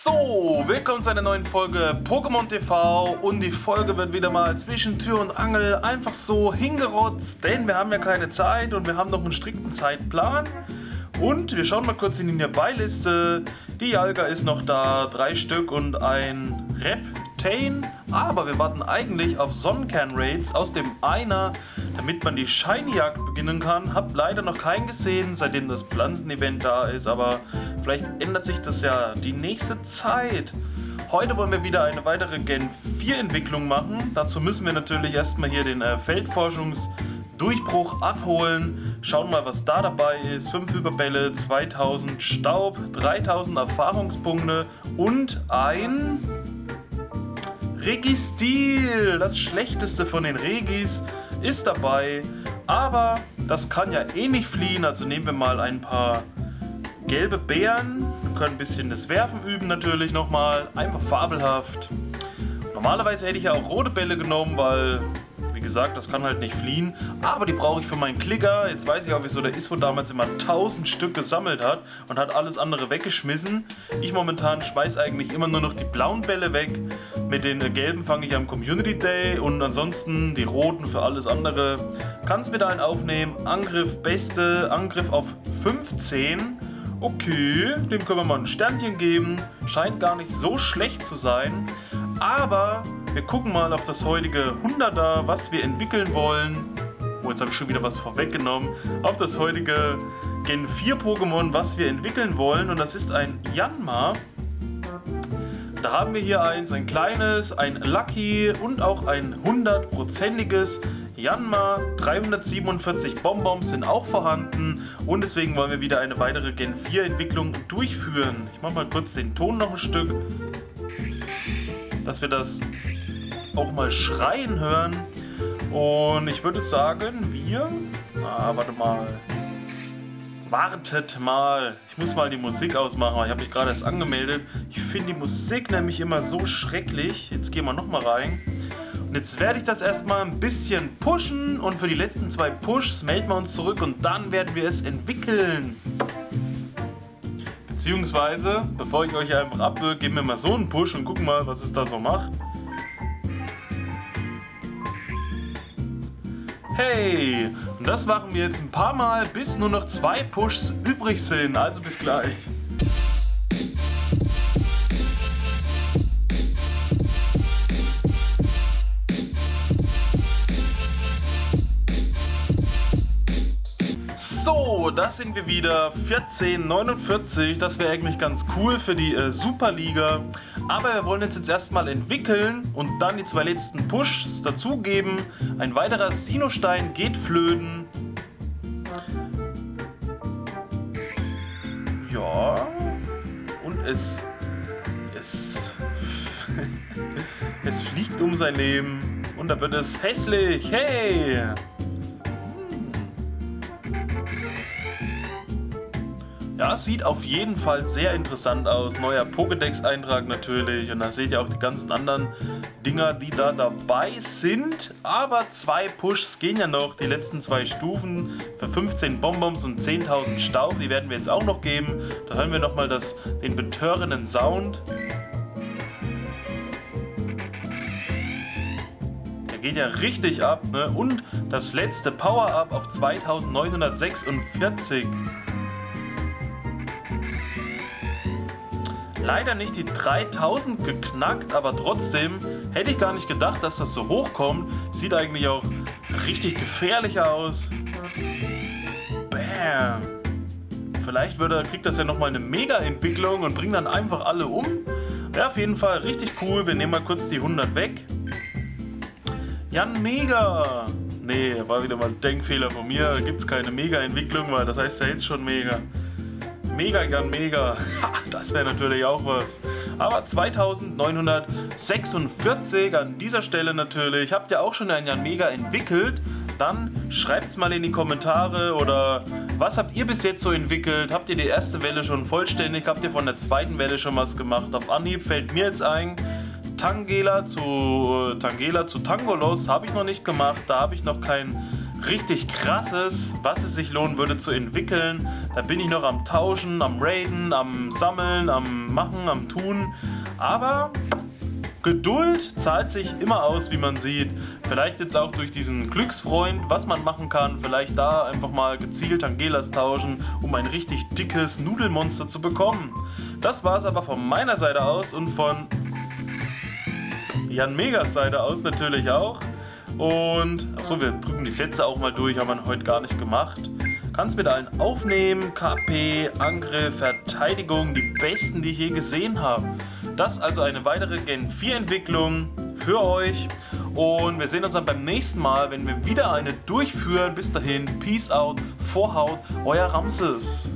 So, willkommen zu einer neuen Folge Pokémon TV und die Folge wird wieder mal zwischen Tür und Angel einfach so hingerotzt, denn wir haben ja keine Zeit und wir haben noch einen strikten Zeitplan. Und wir schauen mal kurz in die Nearby-Liste. Die Jalga ist noch da, 3 Stück und ein Reptane. Aber wir warten eigentlich auf Sonnenkern-Raids aus dem Einer, damit man die Shiny-Jagd beginnen kann. Hab leider noch keinen gesehen, seitdem das Pflanzen-Event da ist, aber vielleicht ändert sich das ja die nächste Zeit. Heute wollen wir wieder eine weitere Gen 4 Entwicklung machen. Dazu müssen wir natürlich erstmal hier den Feldforschungsdurchbruch abholen. Schauen mal, was da dabei ist. 5 Überbälle, 2000 Staub, 3000 Erfahrungspunkte und ein Registil. Das schlechteste von den Regis ist dabei. Aber das kann ja eh nicht fliehen. Also nehmen wir mal ein paar gelbe Beeren. Wir können ein bisschen das Werfen üben natürlich nochmal. Einfach fabelhaft. Normalerweise hätte ich ja auch rote Bälle genommen, weil, wie gesagt, das kann halt nicht fliehen. Aber die brauche ich für meinen Klicker. Jetzt weiß ich auch, wieso der Iswo damals immer 1000 Stück gesammelt hat und hat alles andere weggeschmissen. Ich momentan schmeiß eigentlich immer nur noch die blauen Bälle weg. Mit den gelben fange ich am Community Day und ansonsten die roten für alles andere. Kannst wieder einen aufnehmen. Angriff beste, Angriff auf 15. Okay, dem können wir mal ein Sternchen geben. Scheint gar nicht so schlecht zu sein. Aber wir gucken mal auf das heutige 100er, was wir entwickeln wollen. Oh, jetzt habe ich schon wieder was vorweggenommen. Auf das heutige Gen 4 Pokémon, was wir entwickeln wollen. Und das ist ein Yanma. Da haben wir hier eins, ein kleines, ein Lucky und auch ein 100%iges Yanma. 347 Bonbons sind auch vorhanden und deswegen wollen wir wieder eine weitere Gen 4 Entwicklung durchführen. Ich mache mal kurz den Ton noch ein Stück, dass wir das auch mal schreien hören. Und ich würde sagen, wartet mal. Ich muss mal die Musik ausmachen, weil ich habe mich gerade erst angemeldet. Ich finde die Musik nämlich immer so schrecklich. Jetzt gehen wir nochmal rein. Und jetzt werde ich das erstmal ein bisschen pushen und für die letzten 2 Pushs melden wir uns zurück und dann werden wir es entwickeln. Beziehungsweise, bevor ich euch einfach abwürge, geben wir mal so einen Push und gucken mal, was es da so macht. Hey, und das machen wir jetzt ein paar Mal, bis nur noch 2 Pushs übrig sind. Also bis gleich. So, das sind wir wieder. 1449. Das wäre eigentlich ganz cool für die Superliga. Aber wir wollen uns jetzt erstmal entwickeln und dann die 2 letzten Pushs dazugeben. Ein weiterer Sinnohstein geht flöten. Ja. Und es fliegt um sein Leben. Und da wird es hässlich. Hey! Ja, sieht auf jeden Fall sehr interessant aus. Neuer Pokédex-Eintrag natürlich. Und da seht ihr auch die ganzen anderen Dinger, die da dabei sind. Aber 2 Pushs gehen ja noch. Die letzten 2 Stufen für 15 Bonbons und 10.000 Staub. Die werden wir jetzt auch noch geben. Da hören wir nochmal den betörenden Sound. Der geht ja richtig ab, ne? Und das letzte Power-Up auf 2946. Leider nicht die 3000 geknackt, aber trotzdem hätte ich gar nicht gedacht, dass das so hoch kommt. Sieht eigentlich auch richtig gefährlich aus. Bam! Vielleicht kriegt das ja nochmal eine Mega-Entwicklung und bringt dann einfach alle um. Ja, auf jeden Fall richtig cool. Wir nehmen mal kurz die 100 weg. Yanmega! Nee, war wieder mal ein Denkfehler von mir. Da gibt es keine Mega-Entwicklung, weil das heißt ja jetzt schon Mega. Mega. Ha, das wäre natürlich auch was. Aber 2946 an dieser Stelle natürlich. Habt ihr auch schon ein Yanmega entwickelt? Dann schreibt es mal in die Kommentare. Oder was habt ihr bis jetzt so entwickelt? Habt ihr die erste Welle schon vollständig? Habt ihr von der zweiten Welle schon was gemacht? Auf Anhieb fällt mir jetzt ein, Tangela zu Tangolos habe ich noch nicht gemacht. Da habe ich noch kein richtig krasses, was es sich lohnen würde zu entwickeln. Da bin ich noch am Tauschen, am Raiden, am Sammeln, am Machen, am Tun. Aber Geduld zahlt sich immer aus, wie man sieht. Vielleicht jetzt auch durch diesen Glücksfreund, was man machen kann. Vielleicht da einfach mal gezielt Angelas tauschen, um ein richtig dickes Nudelmonster zu bekommen. Das war es aber von meiner Seite aus und von Jan Megas Seite aus natürlich auch. Und achso, wir drücken die Sätze auch mal durch, haben wir heute gar nicht gemacht. Kannst mit allen aufnehmen, KP, Angriff, Verteidigung, die besten, die ich je gesehen habe. Das also eine weitere Gen 4 Entwicklung für euch. Und wir sehen uns dann beim nächsten Mal, wenn wir wieder eine durchführen. Bis dahin, Peace out, Vorhaut, euer Ramses.